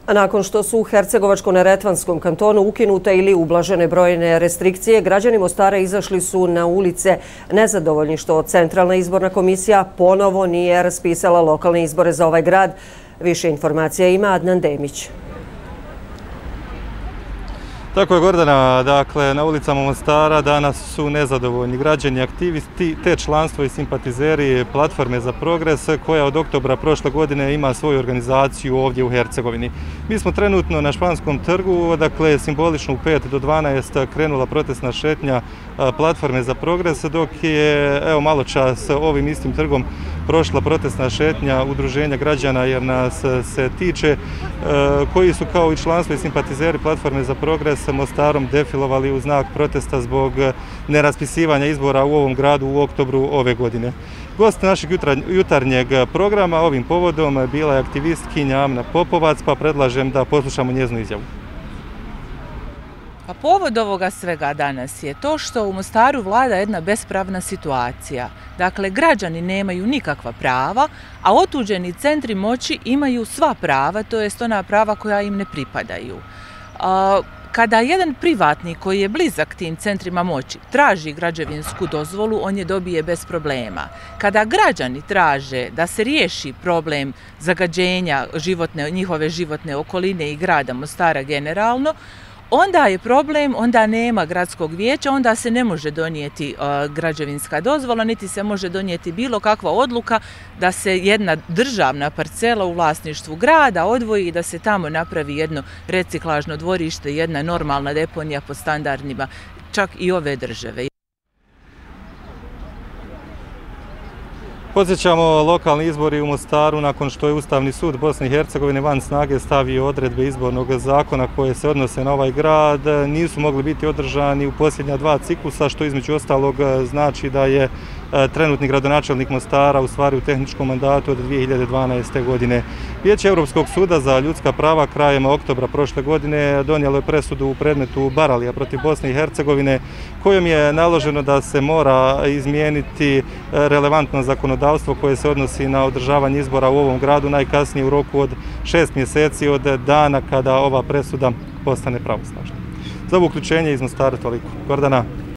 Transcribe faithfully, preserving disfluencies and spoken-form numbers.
A nakon što su u Hercegovačko-neretvanskom kantonu ukinute ili ublažene brojne restrikcije, građani Mostara izašli su na ulice nezadovoljni što Centralna izborna komisija ponovo nije raspisala lokalne izbore za ovaj grad. Više informacija ima Adnan Demić. Tako je, Gordana. Dakle, na ulicama Mostara danas su nezadovoljni građani, aktivisti te članstvo i simpatizeri Platforme za progres koja od oktobra prošle godine ima svoju organizaciju ovdje u Hercegovini. Mi smo trenutno na Španskom trgu, dakle simbolično u pet do dvanaest krenula protestna šetnja Platforme za progres, dok je evo malo čas ovim istim trgom prošla protestna šetnja udruženja građana jer nas se tiče, koji su kao i članstvo i simpatizeri Platforme za progres Mostarom defilovali u znak protesta zbog neraspisivanja izbora u ovom gradu u oktobru ove godine. Gost našeg jutarnjeg programa ovim povodom bila je aktivistkinja Amna Popovac, pa predlažem da poslušamo njezinu izjavu. Pa povod ovoga svega danas je to što u Mostaru vlada jedna bespravna situacija. Dakle, građani nemaju nikakva prava, a otuđeni centri moći imaju sva prava, to jest ona prava koja im ne pripadaju. Kada jedan privatnik koji je blizak tim centrima moći traži građevinsku dozvolu, on je dobije bez problema. Kada građani traže da se riješi problem zagađenja životne, njihove životne okoline i grada Mostara generalno, onda je problem, onda nema gradskog vijeća, onda se ne može donijeti uh, građevinska dozvola, niti se može donijeti bilo kakva odluka da se jedna državna parcela u vlasništvu grada odvoji i da se tamo napravi jedno reciklažno dvorište, jedna normalna deponija po standardima čak i ove države. Podsjećamo, lokalni izbori u Mostaru nakon što je Ustavni sud Bosne i Hercegovine van snage stavio odredbe izbornog zakona koje se odnose na ovaj grad, nisu mogli biti održani u posljednja dva ciklusa, što između ostalog znači da je trenutni gradonačelnik Mostara u stvari u tehničkom mandatu od dvije hiljade dvanaeste. godine. Vijeće Europskog suda za ljudska prava krajem oktobra prošle godine donijelo je presudu u predmetu Baralija protiv Bosne i Hercegovine kojom je naloženo da se mora izmijeniti relevantno zakonodavstvo koje se odnosi na održavanje izbora u ovom gradu najkasnije u roku od šest mjeseci od dana kada ova presuda postane pravosnažna. Za ovo uključenje iz Mostara toliko. Gordana.